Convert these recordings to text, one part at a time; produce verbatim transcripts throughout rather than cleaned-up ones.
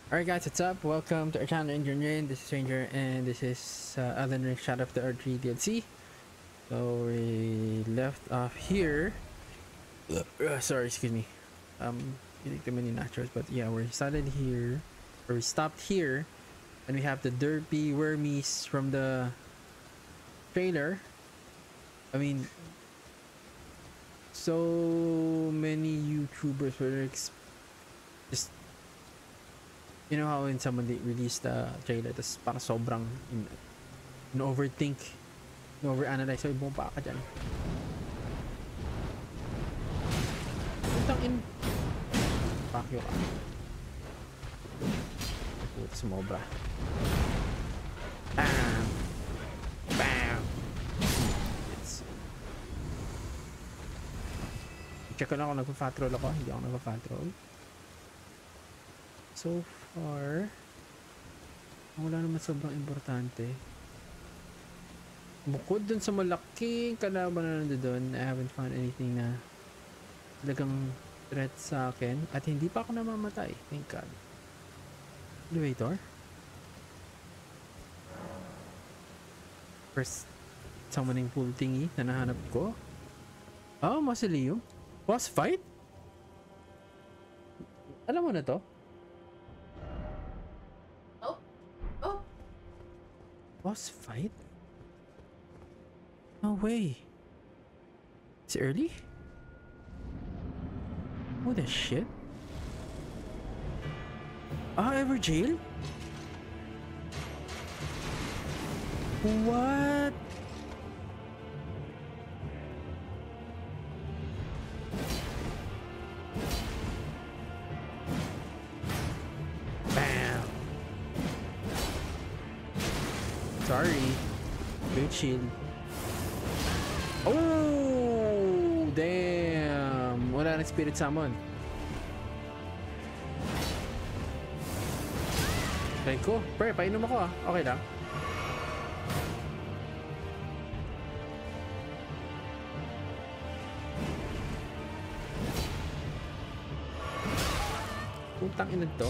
Alright guys, what's up? Welcome to our channel, Ranger. This is Ranger and this is uh, Elden Ring Shadow of the Earth three D L C. So we left off here. Uh, sorry, excuse me. Um, eating too many nachos, but yeah, we started here, or we stopped here, and we have the derpy wormies from the trailer. I mean, so many YouTubers were ex just you know how when someone they release the trailer tas para sobrang in, in overthink, in overanalyze, so bumaba ka dyan. Putang in pakyo ka. Puta sumobra. Bam! Bam! It's... check ko lang kung nagpa-patrol ako. Hindi ako nagpa-patrol so far. Wala naman sobrang importante bukod dun sa malaking kalaban na nandoon. I haven't found anything na talagang threat sa akin at hindi pa ako namamatay, thank God. Elevator first summoning pool thingy na nahanap ko. Oh, mausoleum boss fight. Alam mo na to. Boss fight? No way. It's early? What the shit? Ah, ever jail? What? Sorry. Good shield. Oh, damn. Wala na spirit summon. Okay ko. Pre, painom ako ah. Okay lang. Putang ina to.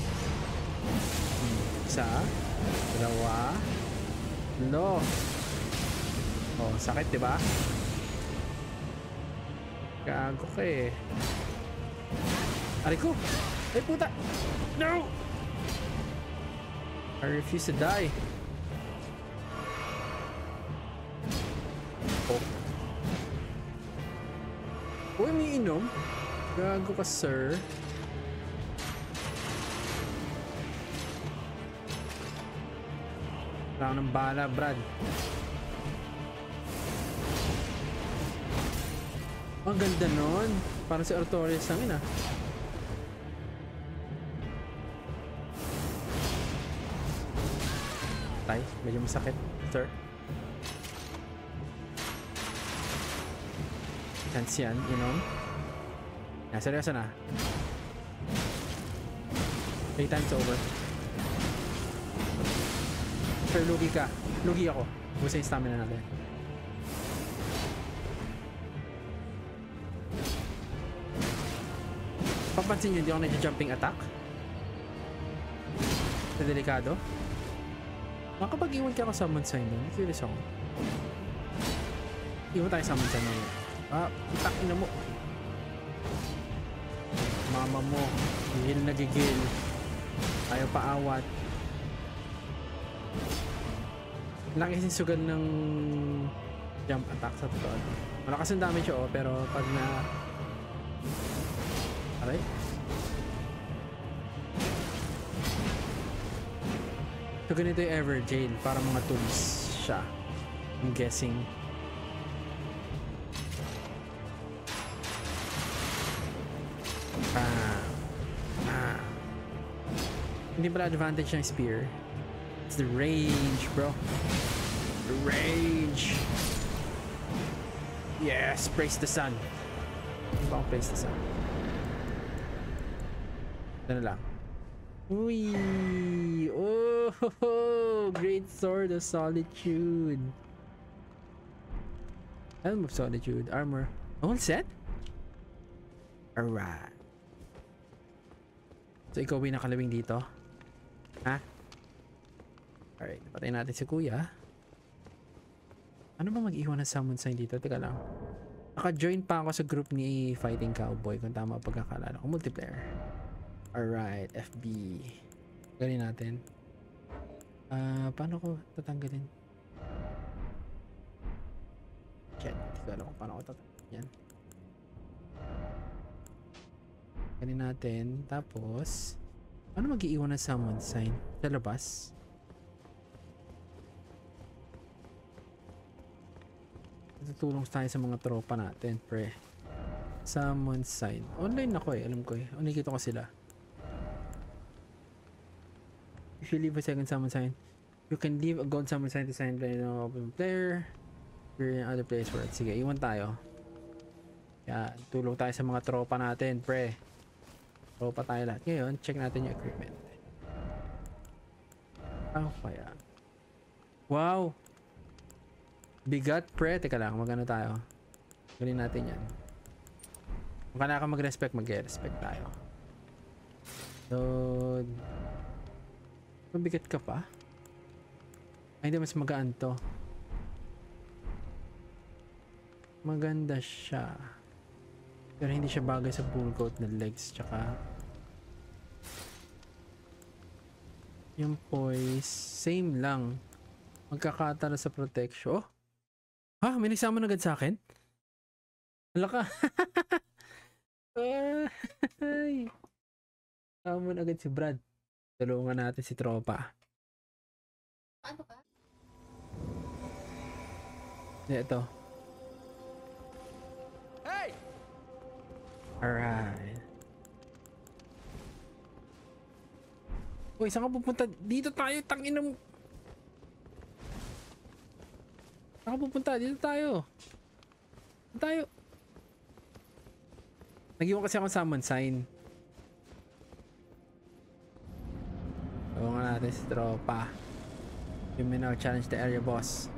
Isa. Dalawa. No. Oh, sakit, 'di ba? Gago ka eh. Aray ko. Ay puta. No. I refuse to die. Oh. Uy, may inom. Gago ka, sir. Wala ng bala, Brad. Ang ganda nun. Parang si Artorias lang yun ah. Tay, medyo masakit, sir. Chance yan, you know. Yan, seryoso na. Three times over. Sir, lugi ka. Lugi ako. Gusto yung stamina natin. Papansin nyo, hindi ako nag-jumping attack. Sa delikado. Makapag-iwan ka ako sa summon sign doon. Curious ako. Iwan tayo summon sign doon. Ah, itakin na mo. Mama mo. Gigil na gigil. Ayaw paawat. Laki sinsugan ng jump attack sa totoo. Malakas ang damage siya oh, pero pag na aray. So ganito yung ever jail para mga tools siya, I'm guessing. Ah. Ah. Hindi pala advantage ng spear. It's the range, bro. The range. Yes, praise the sun. Hindi ba akong praise the sun? Ito na lang. Uy! Oh! Great Sword of Solitude. Helm of Solitude. Armor. All set? Alright. So ikaw ay nakalawing dito. Ha? Alright, napatay natin si kuya. Ano ba mag-iwan ng summon sign dito? Teka lang. Naka-join pa ako sa group ni Fighting Cowboy kung tama pagkakalala ko. Multiplayer. Alright, F B. Galing natin. Ah, uh, paano ko tatanggalin? Shit, hindi ko alam kung paano ko tatanggalin yan. Galing natin. Tapos, ano mag-iwan ng summon sign? Sa labas? Tutulong tayo sa mga tropa natin, pre. Summon sign. Online ako eh, alam ko eh. Nakikita ko sila. If you leave a second summon sign, you can leave a gold summon sign to sign play no open player. You're in other players world. Sige, iwan tayo. Yan, tulong tayo sa mga tropa natin, pre. Tropa tayo lahat. Ngayon, check natin yung equipment. Oh, kaya. Wow! Bigat, pre. Teka lang, magano tayo. Galing natin yan. Kung kailangan ka mag-respect, mag-respect tayo. So, mabigat ka pa? Ay, hindi, mas magaan to. Maganda siya. Pero hindi siya bagay sa bull goat na legs. Tsaka, yung poise, same lang. Magkakatara sa protection. Oh! Ha? May nagsama agad sa akin? Wala ka. Ay. Sama agad si Brad. Tulungan natin si tropa. Ano ka? Ito. Hey! Alright. Uy, saan ka pupunta? Dito tayo, tangina mo. Saan ka pupunta? Dito tayo. Dito tayo. Nag-iwan kasi akong summon sign. Tulungan natin si tropa. You may now challenge the area boss.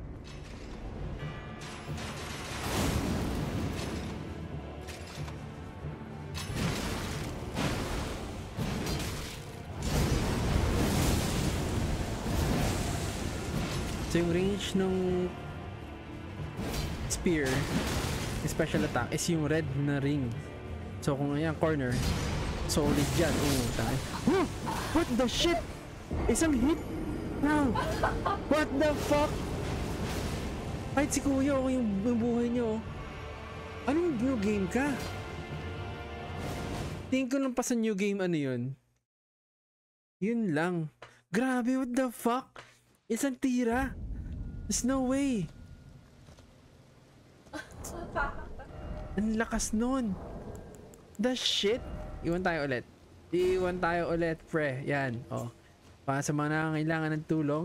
So yung range ng spear, special attack, is yung red na ring. So kung ayan corner, solid dyan. Oh, tayo. Huh! What the shit? Isang hit? Now! What the fuck? Kahit si kuya, okay yung, yung buhay nyo. Anong new game ka? Tingin ko lang pa sa new game ano yun. Yun lang. Grabe, what the fuck? Isang tira. There's no way. Ang lakas nun. The shit. Iwan tayo ulit. Iwan tayo ulit, pre. Yan. Oh. Para sa mga nangangailangan ng tulong.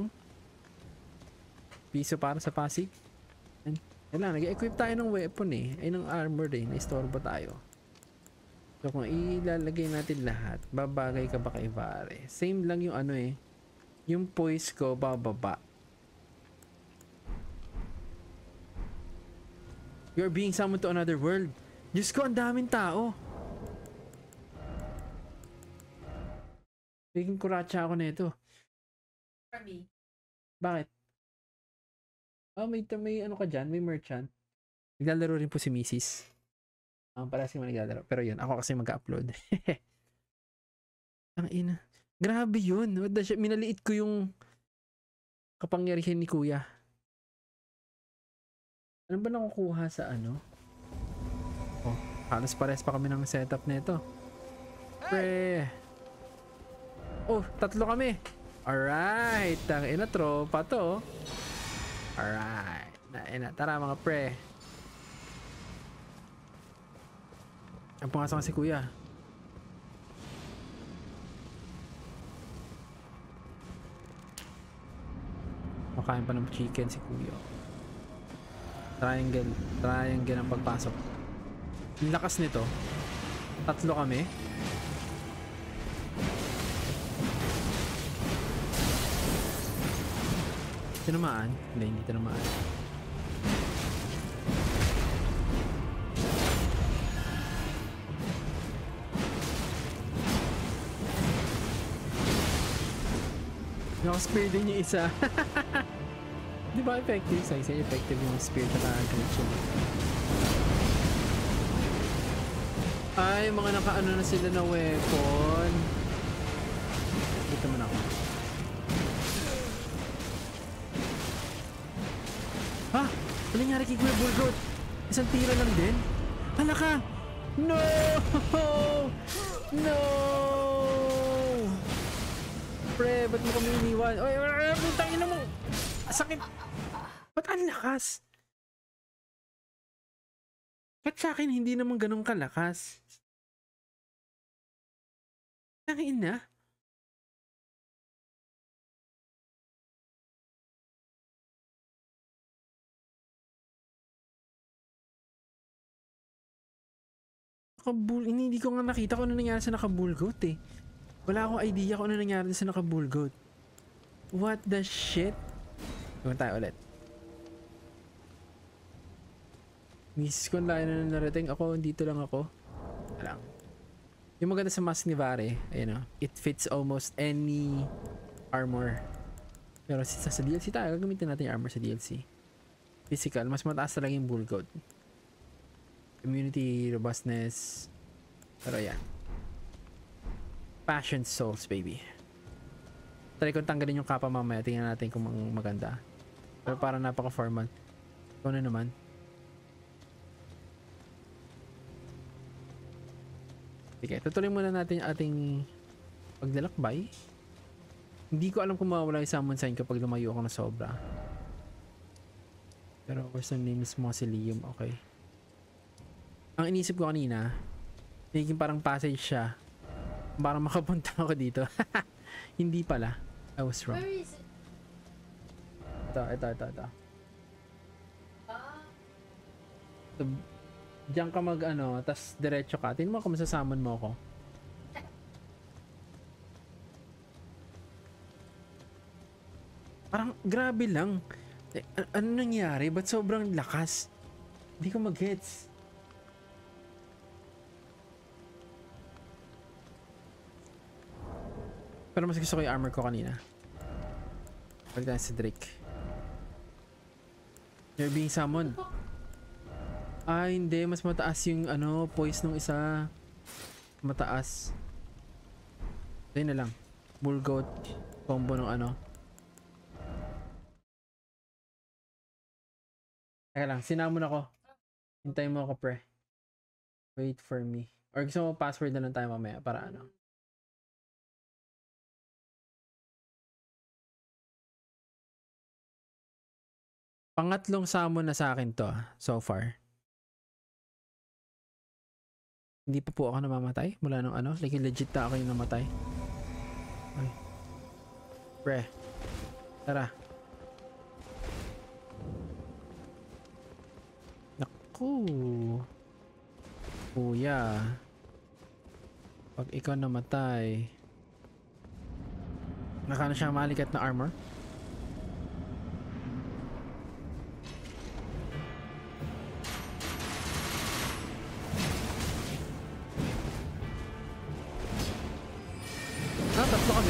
Piso para sa Pasig. Yan. Yan lang. Nag-equip tayo ng weapon eh. Ay ng armor eh. Na-istorbo tayo. So kung ilalagay natin lahat, babagay ka ba kay Vare? Same lang yung ano eh. Yung poise ko, bababa. You're being summoned to another world. Diyos ko, ang daming tao. Biging kuratsa ako nito. For me. Bakit? Oh, may, may ano ka dyan? May merchant. Naglalaro rin po si Missus Um, para si naglalaro. Pero yun, ako kasi mag-upload. Ang ina. Grabe yun. What the shit? Minaliit ko yung kapangyarihan ni kuya. Ano ba nakukuha sa ano? Oh, halos pares pa kami ng setup nito. Pre. Oh, tatlo kami. Alright. Tangina, tropa to. Alright. Naina. Tara mga pre. Ang pangasang si kuya. Makain pa ng chicken si kuya. Triangle. Triangle ang pagpasok. Ang lakas nito. Tatlo kami. Tinamaan? Hindi, hindi tinamaan. Naka-spear din yung isa. Di ba effective? Sa isa effective yung spear tsaka Gretchen. Ay, mga naka-ano na sila na weapon. Dito man ako. Ha? Ano nangyari kay Kuya Bulgot? Isang tira lang din? Hala ka! No! No! Pre, ba't mo kami iniwan? Oy, putang ina mo! Sakit! Ba't ang lakas? Ba't sa akin hindi naman ganun kalakas? Tangin na? Nakabul... Hindi ko nga nakita kung ano nangyari sa nakabulgot eh. Wala akong idea kung ano nangyari sa nakabulgot. What the shit? Gawin tayo ulit. Miss ko na na narating ako. Dito lang ako. Alam. Yung maganda sa mask ni Vare, ayun o. It fits almost any armor. Pero sa, sa D L C tayo, gagamitin natin yung armor sa D L C. Physical, mas mataas talaga yung bull goat. Immunity, robustness. Pero yan. Passion souls, baby. Try ko tanggalin yung kapa mamaya. Tingnan natin kung maganda. Pero parang napaka-formal. Ito na naman. Sige, tutuloy muna natin yung ating paglalakbay. Hindi ko alam kung mawala yung summon sign kapag lumayo ako na sobra. Pero for some name is Mausoleum, okay. Ang inisip ko kanina, naging parang passage siya. Parang makapunta ako dito. Hindi pala. I was wrong. Where is it? Ito, ito, ito, ito. Ah, So, diyan ka mag ano, tas diretso ka. Tingnan mo kung masasamon mo ako. Parang grabe lang. Eh, a- ano nangyari? Ba't sobrang lakas? Hindi ko mag-gets. Pero mas gusto ko yung armor ko kanina. Pagdating si Drake. You're being summoned. Ah, hindi. Mas mataas yung ano, poise nung isa. Mataas. Ayun na lang. Bull goat combo ng ano. Teka lang, sinamon ako. Hintayin mo ako, pre. Wait for me. Or gusto mo password na lang tayo mamaya para ano. Pangatlong summon na sa akin to ah, so far. Hindi pa po ako namamatay mula nung ano. Like legit na ako yung namatay. Ay. Pre. Tara. Naku. Kuya. Pag ikaw namatay. Nakano siyang malikat na armor? Ah, tatlo kami?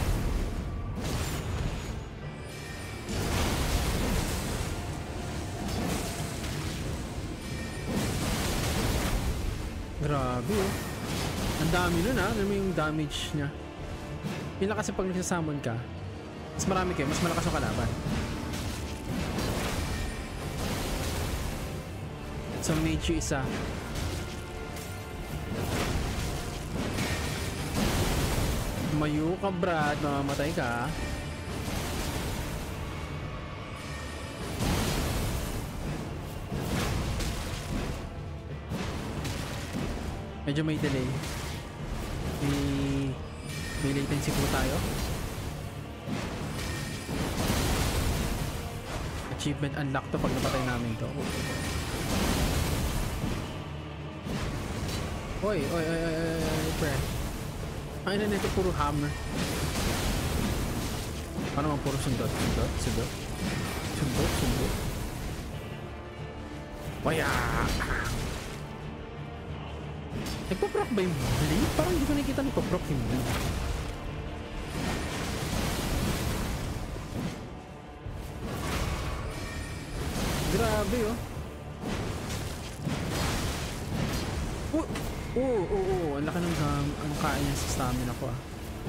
Grabe oh. Ang dami nun ah. Ano mo yung damage niya? Yun lang kasi pag nagsasummon ka, mas marami kayo, mas malakas yung kalaban. So mage yung isa. Mayo ka Brad, mamamatay ka. Medyo may delay. May, may latency po tayo. Achievement unlock to pag napatay namin to. Oy, oy, oy, oy, oy, oy, pre. Ang ina nito puro hammer. Ano naman puro sundot? Sundot? Sundot? Sundot? Sundot? Waya! Nagpaproc ba yung blade? Parang hindi ko nakikita nagpaproc yung blade. Grabe oh. Oh, oo, oo, oo. Ang laki ng gam, ang kain niya sa stamina ko ah.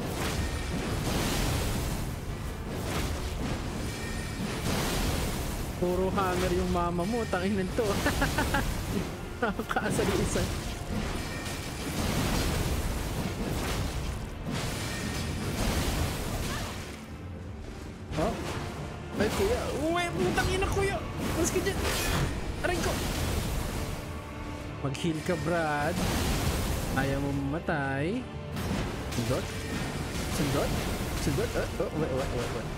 Puro hammer yung mama mo, tangin nito. Nakakaasalisan. Oh? Ay kuya, uwe, putang ina kuya. Mas ka dyan. Aray ko. Mag-heal ka, Brad. Ayaw mo mamatay. Sundot? Sundot? Sundot? Oh, oh, wait, wait, wait, wait.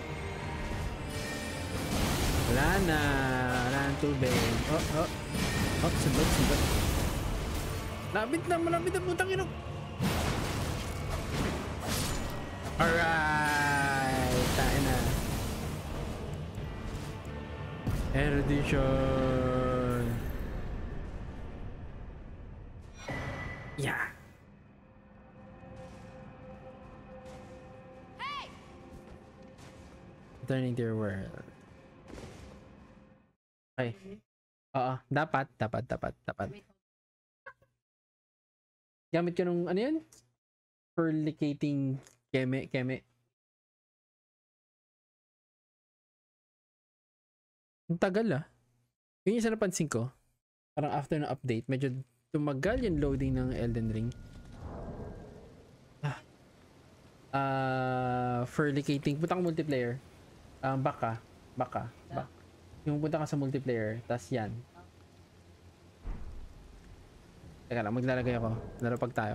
Wala na. Wala ng tubig. Oh, oh. Oh, sundot, sundot. Labit na, malapit na putang ina. Alright. Tain na. Erudition. Yeah. Hey! Returning to your world. Okay. Oo, dapat, dapat, dapat, dapat. Gamit ka nung, ano yun? Perlicating keme, keme. Ang tagal ah. Yun yung isa napansin ko. Parang after ng update, medyo tumagal yung loading ng Elden Ring. Ah. Uh, Perlicating. Punta ka multiplayer. Um, baka. Baka. Baka. Yung punta ka sa multiplayer, tas yan. Teka lang, maglalagay ako. Larapag tayo.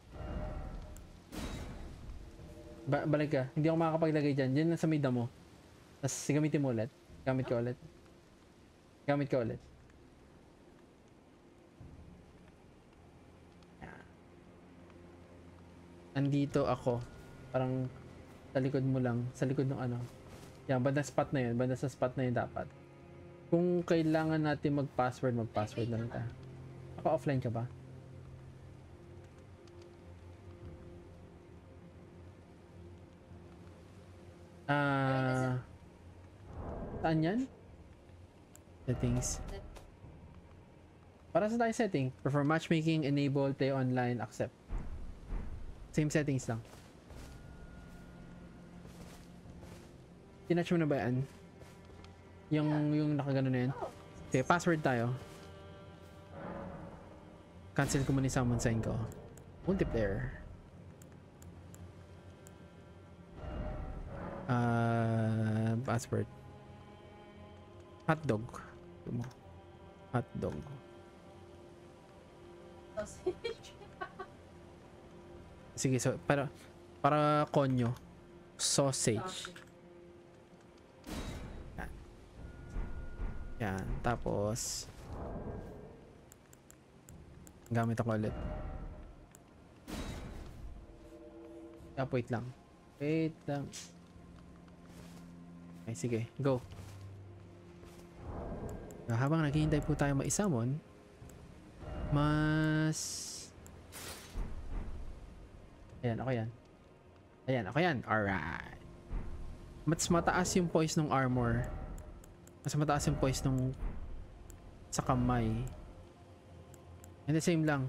Ba balik ka. Hindi ako makakapaglagay dyan. Dyan na sa may damo. Tas gamitin mo ulit. Gamit ka ulit. Gamit ka ulit. Andito ako. Parang sa likod mo lang. Sa likod ng ano. Yan, banda spot na yun. Banda sa spot na yun dapat. Kung kailangan natin mag-password, mag-password na lang tayo. Ako offline ka ba? Ah... Uh, saan yan? Settings. Para sa tayo setting. Prefer matchmaking, enable, play online, accept. Same settings lang. Tinatch mo na ba yan? Yung, yung nakagano na yan. Okay, password tayo. Cancel ko muna yung summon sign ko. Multiplayer. Uh, password. Hotdog. Hotdog. Sige, so para para konyo. Sausage. Yan. Yan. Tapos gamit ako ulit. Ah, wait lang. Wait lang. Okay, sige. Go. Na habang naghihintay po tayo ma-summon, mas... Ayan, ako yan. Ayan, ako yan. Alright. Mas mataas yung poise ng armor. Mas mataas yung poise ng sa kamay. And the same lang.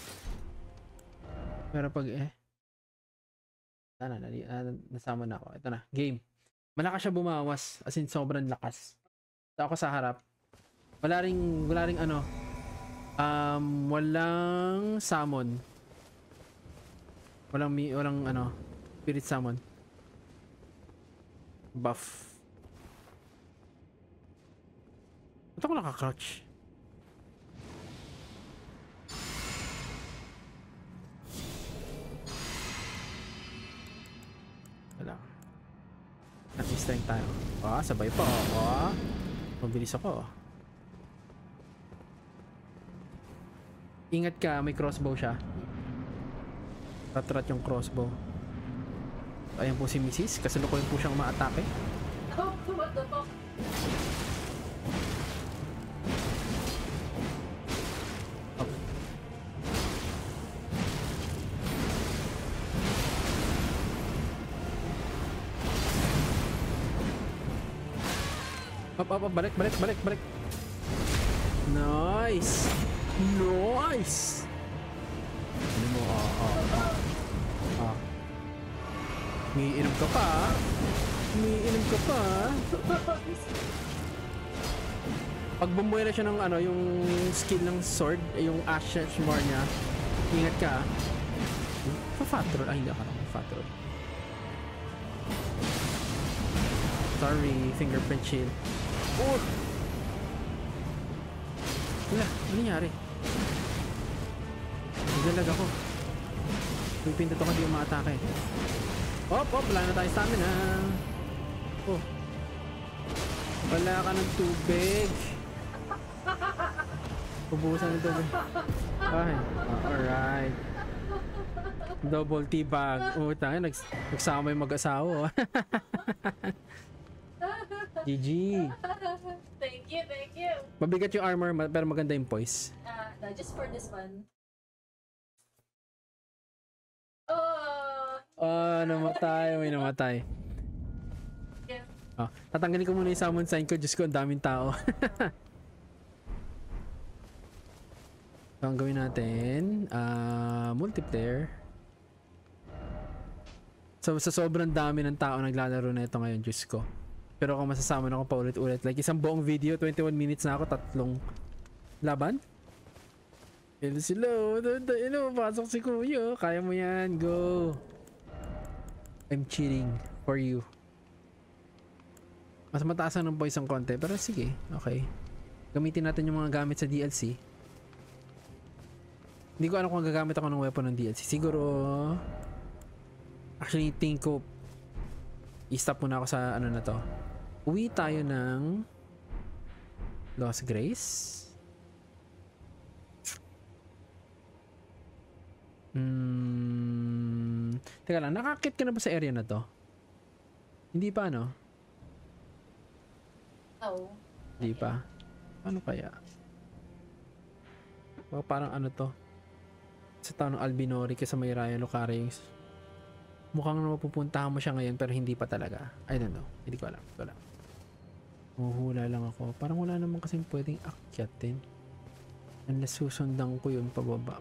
Pero pag eh... Sana, na, na, nasama na ako. Ito na, game. Malakas siya bumawas. As in, sobrang lakas. So, ako sa harap. Wala ring, wala ring ano. Um, walang summon. Walang, walang ano. Spirit summon. Buff. Ba't ako nakakrouch? Wala. Nag-strength tayo. Ah, sabay pa. Ah, mabilis ako. Ingat ka, may crossbow siya. Rat-rat yung crossbow. Ayan po si Missus Kasalukuyan po siyang ma-atake. Oh, what the fuck? Up, up, up, balik, balik, balik, balik. Nice! Nice! Ano mo? Ah, ah, ah. Ah. Umiinom ka pa? Umiinom ka pa? Pag bumuhay na siya ng ano, yung skill ng sword, yung Ashes More niya, ingat ka. Pa-fat roll. Ay, hindi ako na fat roll. Sorry, fingerprint shield. Oh! Wala, ano nangyari? Naglalag ako. May pindot ako, di yung ma-atake. Op, op, wala na tayo stamina. Oh. Wala ka ng tubig. Ubusan ng tubig. Ay, oh, alright. Double teabag. Oh, tayo, nags nagsama yung mag-asawa. G G. Thank you, thank you. Mabigat yung armor, pero maganda yung poise. Uh, no, just for this one. Oh. Oh, namatay. May namatay. Yeah. Oh, tatanggalin ko muna yung summon sign ko. Diyos ko, ang daming tao. So, ang gawin natin, uh, multiplayer. So, sa sobrang dami ng tao naglalaro na ito ngayon, Diyos ko. Pero kung masasama na ako pa ulit-ulit, like isang buong video, twenty-one minutes na ako, tatlong laban. Hello sila, hello, pasok si Kuya, kaya mo yan, go. I'm cheating for you. Mas mataas ang voice ang konti, pero sige, okay. Gamitin natin yung mga gamit sa D L C. Hindi ko alam kung gagamit ako ng weapon ng D L C. Siguro, actually, think ko, i-stop muna ako sa ano na to. Uwi tayo ng Lost Grace. Hmm. Teka lang, nakakit ka na ba sa area na to? Hindi pa, no? No. Hindi pa. Ano kaya? O, parang ano to? Sa town ng Albinori kasi may Raya Lucario. Mukhang mapupuntahan mo siya ngayon pero hindi pa talaga. I don't know. Hindi ko alam. Hindi ko alam. Huhula lang ako. Parang wala naman kasing pwedeng akyatin. Unless susundan ko yun pababa.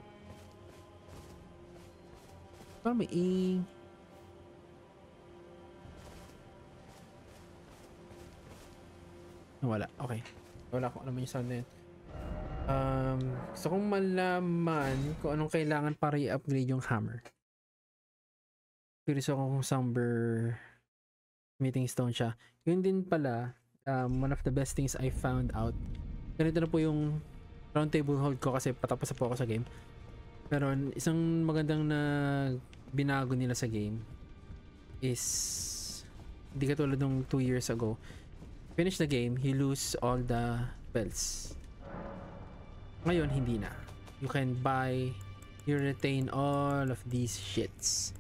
Parang may ing... Wala. Okay. Wala ko alam yung sound na yun. Um, gusto kong malaman kung anong kailangan para i-upgrade yung hammer. Curious ako kung Somber Meeting Stone siya. Yun din pala, um, one of the best things I found out. Ganito na po yung round table hold ko kasi patapos na po ako sa game. Pero isang magandang na binago nila sa game is hindi katulad nung two years ago. Finish the game, you lose all the belts. Ngayon, hindi na. You can buy, you retain all of these shits.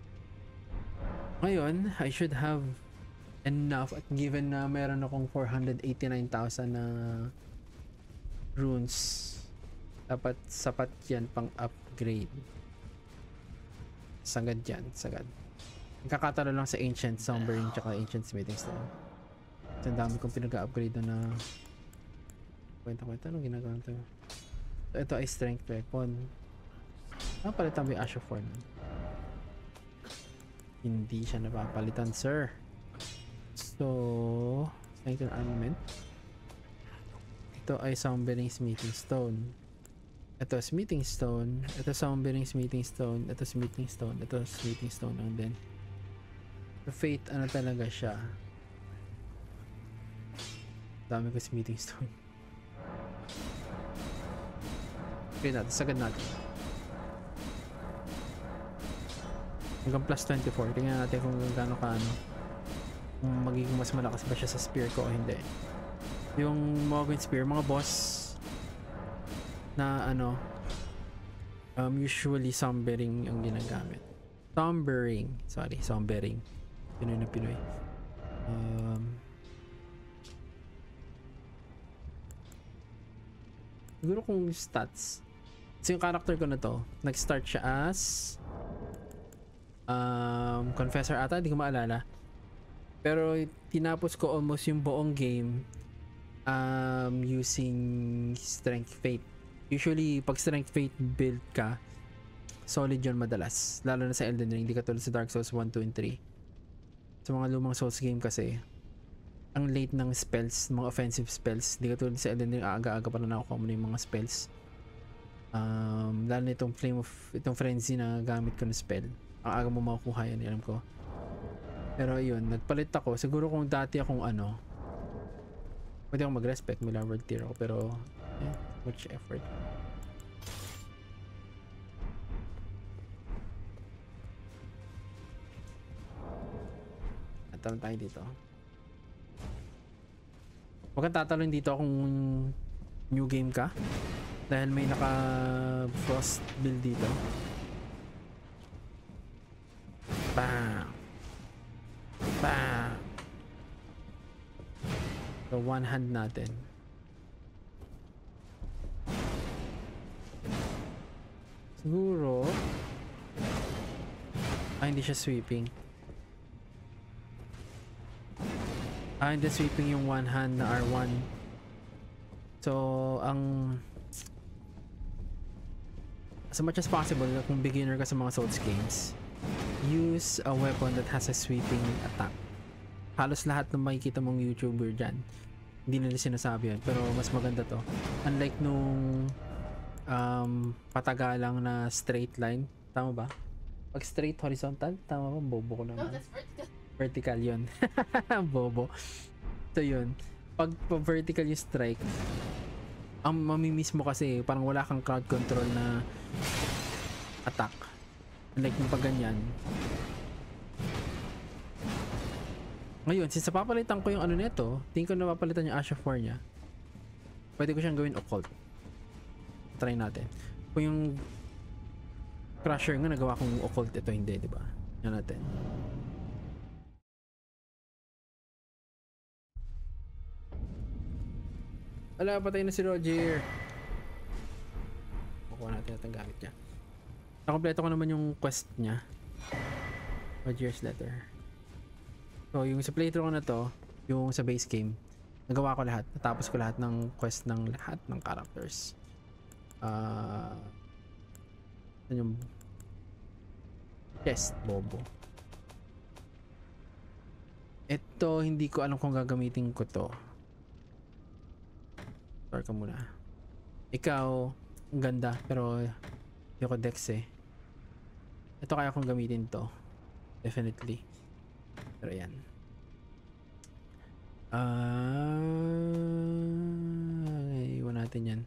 Ngayon, I should have enough at given na meron akong four hundred eighty-nine thousand na runes. Dapat sapat yan pang upgrade. Sagad yan, sagad. Kakatalo lang sa Ancient Sombering tsaka Ancient Smithing Stone. Ang dami kong pinag-upgrade na na kwenta-kwenta anong ginagawa nito. So, ito ay strength weapon. Ah, palitan mo yung Ash of War. Hindi siya napapalitan, sir. So, strength and armament. Ito ay Sombering Smithing Stone. Ito Smithing Stone. Ito Sombering Smithing Stone. Ito Smithing Stone. Ito Smithing Stone lang din. The Fate, ano talaga siya? Dami ko Smithing Stone. Okay natin, sagad natin. Hanggang plus twenty-four. Tingnan natin kung gaano ka ano. Kung magiging mas malakas ba siya sa spear ko o hindi. Yung Morgan Spear, mga boss na ano um, usually Sombering ang ginagamit. Sombering. Sorry, Sombering. Pinoy na Pinoy. Um, siguro kung stats. So yung character ko na to, nag-start siya as um, Confessor ata, hindi ko maalala. Pero tinapos ko almost yung buong game um, using Strength Fate. Usually, pag Strength Fate build ka, solid yun madalas. Lalo na sa Elden Ring, di katulad sa Dark Souls one, two, and three. Sa mga lumang Souls game kasi, ang late ng spells, mga offensive spells. Di katulad sa Elden Ring, aga-aga pa na nakukuha mo na yung mga spells. Um, lalo na itong Flame of, itong Frenzy na gamit ko na spell. Ang aga mo makukuha yan, alam ko. Pero ayun, nagpalit ako. Siguro kung dati akong ano, pwede akong mag-respect, may lower tier ako, pero eh, much effort. Tatalon tayo dito. Huwag kang tatalon dito kung new game ka, dahil may naka frost build dito. Bam! Bam! So one hand natin. Siguro ah hindi siya sweeping. Ah hindi sweeping yung one hand na R one. So ang as much as possible kung beginner ka sa mga Souls games, use a weapon that has a sweeping attack. Halos lahat ng makikita mong YouTuber dyan, hindi nila sinasabi yan, pero mas maganda to. Unlike nung um, patagalang na straight line, tama ba? Pag straight horizontal, tama ba? Bobo ko No, naman. that's vertical. Vertical yun. Bobo. So yun, pag pa vertical yung strike, ang mamimiss mo kasi parang wala kang crowd control na attack. Unlike yung pag ganyan. Ngayon, since napapalitan ko yung ano nito, tingin ko napapalitan yung Ash of War niya, pwede ko siyang gawin occult. Try natin. Kung yung Crusher nga nagawa kong occult, ito hindi, di ba? Yan natin. Wala, patay na si Roger. Kukuha natin at ang gamit niya. Nakompleto ko naman yung quest niya. Roger's letter. So, yung sa playthrough ko na to, yung sa base game, nagawa ko lahat. Natapos ko lahat ng quest ng lahat ng characters. Ah... Uh, yung chest, bobo. Ito, hindi ko alam kung gagamitin ko to. Start ka muna. Ikaw, ang ganda, pero hindi ako dex eh. Ito kaya kong gamitin to. Definitely. Pero yan. Ah, uh, iwan natin yan.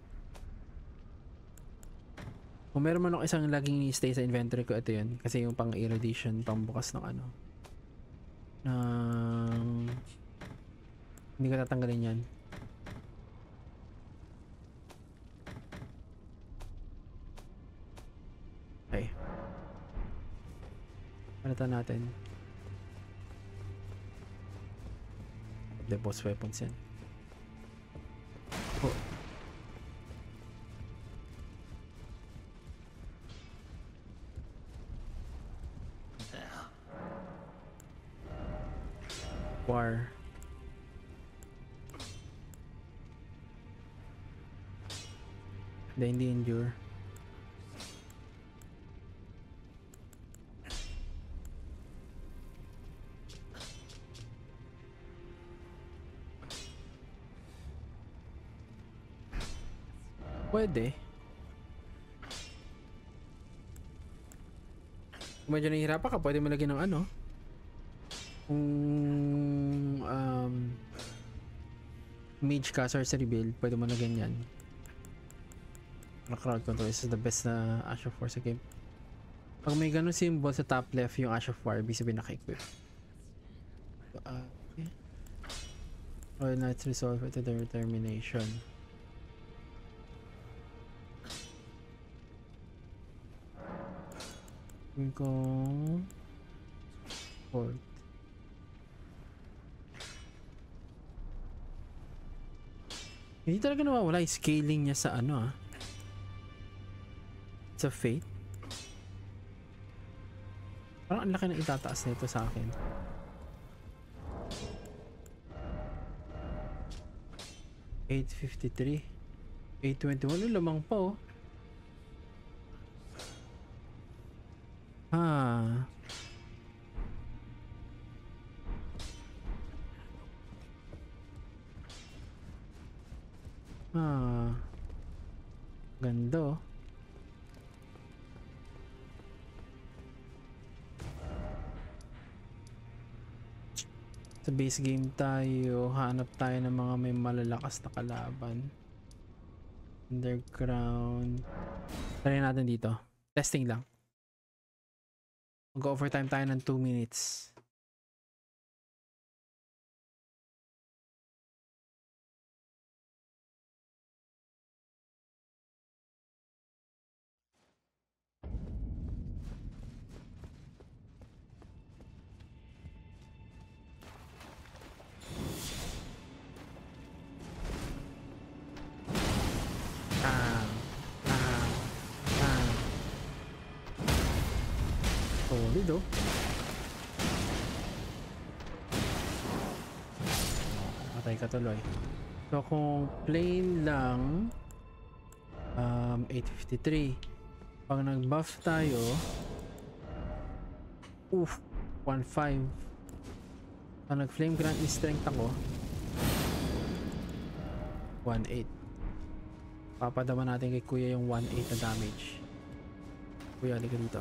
Kung meron man ako isang laging stay sa inventory ko, ito yun. Kasi yung pang irradiation, pang bukas ng ano. Ng... Hindi ko tatanggalin yan. Okay. Palitan natin. The boss weapons yan. Oh. War. Hindi, hindi endure. Pwede. Kung medyo nahihirapan ka, pwede mo lagyan ng ano. Kung um, mage ka, sorcery build, pwede mo lagyan yan. Crowd control is the best na Ash of War sa game. Pag may ganun symbol sa top left yung Ash of War, ibig sabihin naka-equip. So, uh, okay. Royal Knights resolve to the determination. Gawin kong hold. Hindi talaga nawawala yung scaling niya sa ano ah. Sa Fate. Parang ang laki na itataas nito sa akin. eight fifty-three. eight twenty-one. Yung lamang pa oh. Ah. Ah. Ganda oh. Sa base game tayo, hanap tayo ng mga may malalakas na kalaban. Underground. Try natin dito. Testing lang. Mag-overtime tayo ng two minutes. Solid oh. Patay ka tuloy. So kung plain lang um, eight fifty-three. Pag nag-buff tayo oof, one five. Pag nag-flame grant ni strength ako one eight. Papadama natin kay kuya yung one eight na damage. Kuya, halika dito.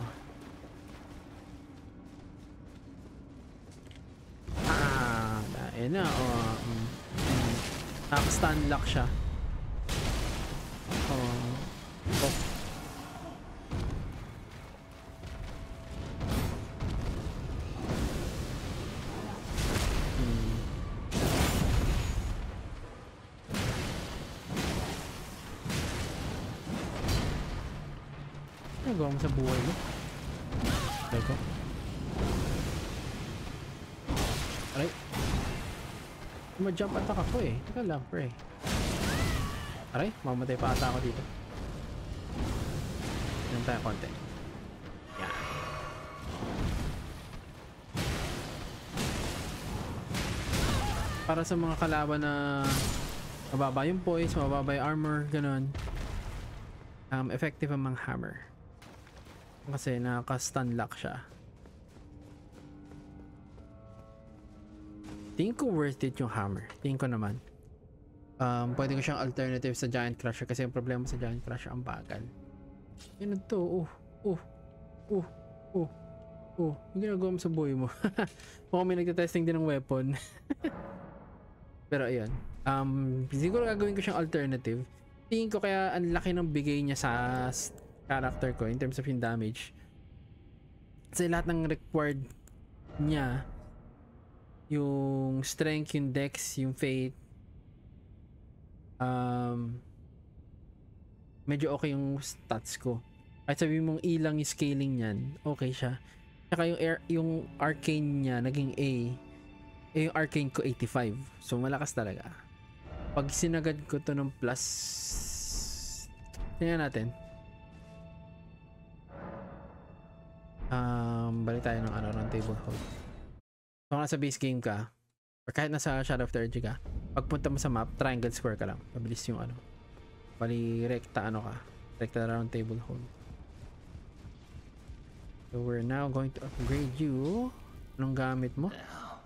Eh na, oh, mm, mm. Naka-stun lock siya. Oh. Oh. Hmm. Ano gawa mo sa buhay mo? Teko. Aray. Ma-jump attack ako eh. Teka lang, pre. Aray, mamatay pa ata ako dito. Yan tayo konti. Yan. Para sa mga kalaban na mababa yung poise, mababa yung armor, ganun. Um, effective ang mga hammer. Kasi nakaka-stun lock siya. Tingin ko worth it yung hammer. Tingin ko naman. Um, pwede ko siyang alternative sa Giant Crusher kasi yung problema sa Giant Crusher ang bagal. Yan to. Oh, oh, oh, oh, oh. Yung ginagawa mo sa buhay mo. Mukhang may nagtatesting din ng weapon. Pero ayun. Um, siguro gagawin ko siyang alternative. Tingin ko kaya ang laki ng bigay niya sa character ko in terms of yung damage. Kasi lahat ng required niya, yung strength, yung dex, yung fate, um, medyo okay yung stats ko. Kahit sabihin mong E lang yung scaling niyan, okay siya. Saka yung, air, yung arcane niya, naging A. Eh, yung arcane ko eighty-five. So, malakas talaga. Pag sinagad ko to ng plus, tingnan natin. Um, balik tayo ng ano, round table hold. Kung nasa base game ka, or kahit nasa Shadow of the Erdtree ka, pagpunta mo sa map, triangle square ka lang. Mabilis yung ano. Bali, rekta ano ka. Rekta round table hold. So we're now going to upgrade you. Anong gamit mo?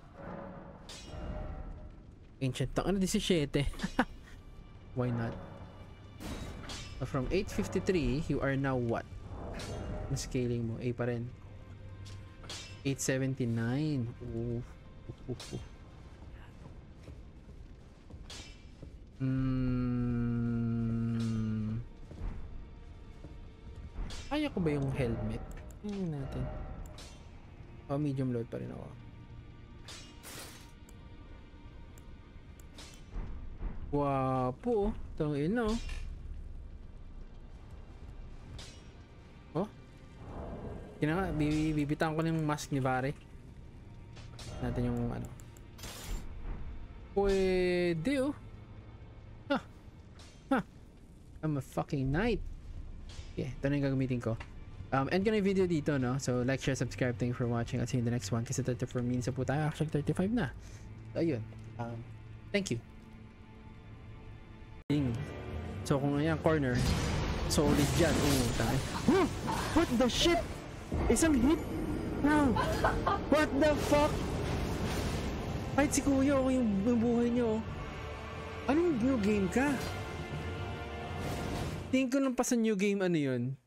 Ancient Tongue. Ano, seventeen? Why not? So from eight fifty-three, you are now what? Ang scaling mo, A pa rin. eight seventy-nine. Ooh. Ooh, ooh, ooh. Mm. Kaya ko ba yung helmet? Tingnan natin. Oh, medium load pa rin ako. Wapo. Tangin na oh. Oh. Kinaka, bibibitan ko na yung mask ni Vare. Natin yung ano. Pwede oh. Ha. Ha. I'm a fucking knight. Okay, ito na yung gagamitin ko. Um, end ko na yung video dito, no? So, like, share, subscribe. Thank you for watching. I'll see you in the next one. Kasi thirty-four minutes na po tayo. Actually, thirty-five na. So, ayun. Um, thank you. So kung ayan corner, solid dyan. Oh, tayo. Huh! What the shit? Isang hit? Wow! What the fuck? Kahit si kuya, okay yung, yung buhay niyo. Anong new game ka? Tingin ko lang pa sa new game ano yun.